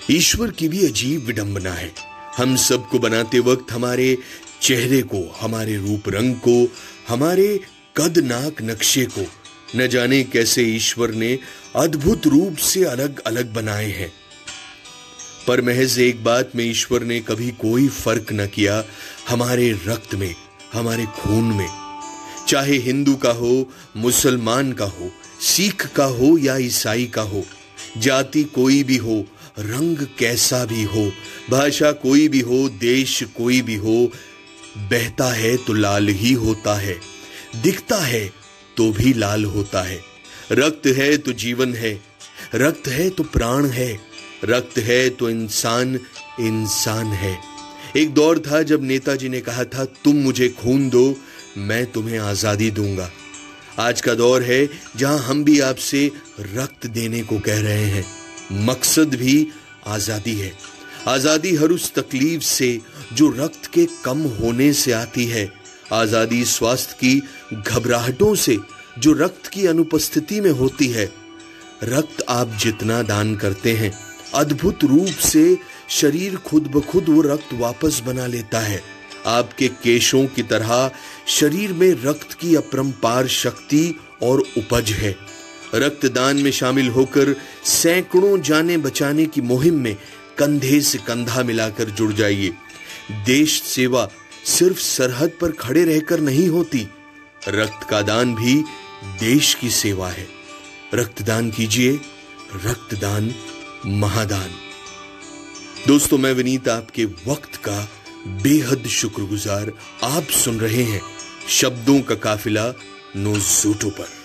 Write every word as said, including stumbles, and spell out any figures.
ईश्वर की भी अजीब विडंबना है। हम सबको बनाते वक्त हमारे चेहरे को, हमारे रूप रंग को, हमारे कद नाक नक्शे को न जाने कैसे ईश्वर ने अद्भुत रूप से अलग अलग बनाए हैं। पर महज एक बात में ईश्वर ने कभी कोई फर्क न किया, हमारे रक्त में, हमारे खून में। चाहे हिंदू का हो, मुसलमान का हो, सिख का हो या ईसाई का हो, जाति कोई भी हो, रंग कैसा भी हो, भाषा कोई भी हो, देश कोई भी हो, बहता है तो लाल ही होता है, दिखता है तो भी लाल होता है। रक्त है तो जीवन है, रक्त है तो प्राण है, रक्त है तो इंसान इंसान है। एक दौर था जब नेताजी ने कहा था, तुम मुझे खून दो, मैं तुम्हें आजादी दूंगा। आज का दौर है जहां हम भी आपसे रक्त देने को कह रहे हैं। मकसद भी आजादी है। आजादी हर उस तकलीफ से जो रक्त के कम होने से आती है। आजादी स्वास्थ्य की घबराहटों से जो रक्त की अनुपस्थिति में होती है। रक्त आप जितना दान करते हैं, अद्भुत रूप से शरीर खुद ब खुद वो रक्त वापस बना लेता है। आपके केशों की तरह शरीर में रक्त की अपरंपार शक्ति और उपज है। रक्तदान में शामिल होकर सैकड़ों जानें बचाने की मुहिम में कंधे से कंधा मिलाकर जुड़ जाइए। देश सेवा सिर्फ सरहद पर खड़े रहकर नहीं होती, रक्त का दान भी देश की सेवा है। रक्तदान कीजिए, रक्तदान महादान। दोस्तों, मैं विनीत आपके वक्त का बेहद शुक्रगुजार। आप सुन रहे हैं शब्दों का काफिला नोज़ोटो पर।